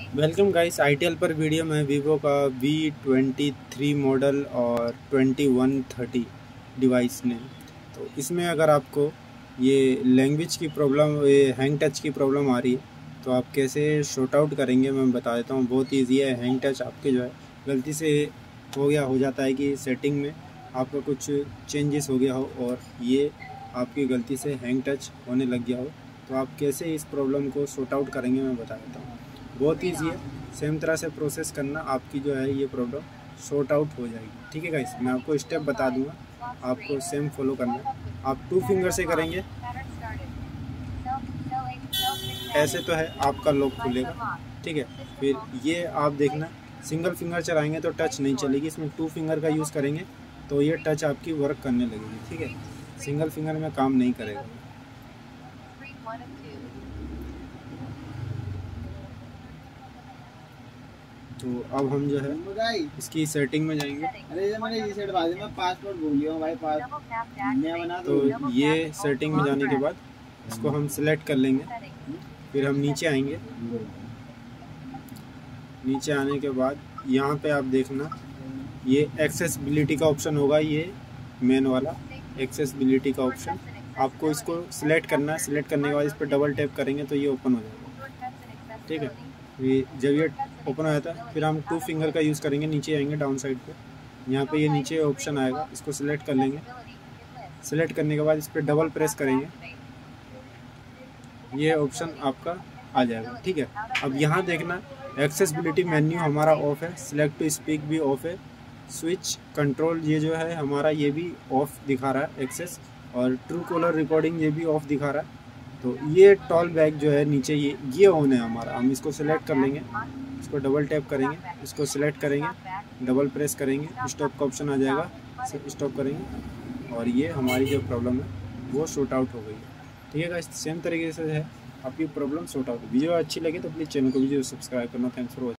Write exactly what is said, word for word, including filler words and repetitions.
Welcome guys ITL पर video में Vivo का वी ट्वेंटी थ्री मॉडल और ट्वेंटी वन थर्टी डिवाइस ने। तो इसमें अगर आपको ये लैंग्वेज की प्रॉब्लम, ये हैंग टच की प्रॉब्लम आ रही है तो आप कैसे शॉर्ट आउट करेंगे मैं बता देता हूँ। बहुत ईजी है। हैंग टच आपके जो है गलती से हो गया हो जाता है कि सेटिंग में आपका कुछ चेंजेस हो गया हो और ये आपकी गलती से हैंग टच होने लग गया हो, तो आप कैसे इस प्रॉब्लम को शॉर्ट आउट करेंगे मैं बता देता हूँ। बहुत ईजी है, सेम तरह से प्रोसेस करना, आपकी जो है ये प्रॉब्लम सॉर्ट आउट हो जाएगी। ठीक है गाइस, मैं आपको स्टेप बता दूंगा, आपको सेम फॉलो करना है। आप टू फिंगर से करेंगे, ऐसे तो है आपका लॉक खुलेगा। ठीक है, फिर ये आप देखना सिंगल फिंगर चलाएंगे तो टच नहीं चलेगी, इसमें टू फिंगर का यूज़ करेंगे तो ये टच आपकी वर्क करने लगेगी। ठीक है, सिंगल फिंगर में काम नहीं करेगा। तो अब हम जो है इसकी सेटिंग में जाएंगे। अरे मैंने रीसेट बात है, मैं पासवर्ड भूल गया हूं भाई। पास मैं बना तो ये सेटिंग में जाने के बाद इसको हम सिलेक्ट कर लेंगे, फिर हम नीचे आएंगे। नीचे आने के बाद यहाँ पे आप देखना ये एक्सेसिबिलिटी का ऑप्शन होगा, ये मेन वाला एक्सेसिबिलिटी का ऑप्शन। आपको इसको सिलेक्ट करना है। सिलेक्ट करने के बाद इस पर डबल टैप करेंगे तो ये ओपन हो जाएगा। ठीक है, ये जब ये ओपन हो जाता है फिर हम टू फिंगर का यूज़ करेंगे। नीचे आएंगे डाउन साइड पे, यहाँ पे ये नीचे ऑप्शन आएगा, इसको सिलेक्ट कर लेंगे। सिलेक्ट करने के बाद इस पर डबल प्रेस करेंगे, ये ऑप्शन आपका आ जाएगा। ठीक है, अब यहाँ देखना एक्सेसिबिलिटी मेन्यू हमारा ऑफ है, सिलेक्ट टू स्पीक भी ऑफ है, स्विच कंट्रोल ये जो है हमारा ये भी ऑफ दिखा रहा है एक्सेस, और ट्रू कॉलर रिकॉर्डिंग ये भी ऑफ दिखा रहा है। तो ये टॉल बैक जो है नीचे ये ये ऑन है हमारा। हम इसको सिलेक्ट कर लेंगे, इसको डबल टैप करेंगे, इसको सिलेक्ट करेंगे, डबल प्रेस करेंगे, स्टॉप का ऑप्शन आ जाएगा, स्टॉप करेंगे और ये हमारी जो प्रॉब्लम है वो सॉर्ट आउट हो गई है। ठीक है गाइस, सेम तरीके से है आपकी प्रॉब्लम सॉर्ट आउट। वीडियो अच्छी लगी तो प्लीज़ चैनल को भी सब्सक्राइब करना। Thanks for watching.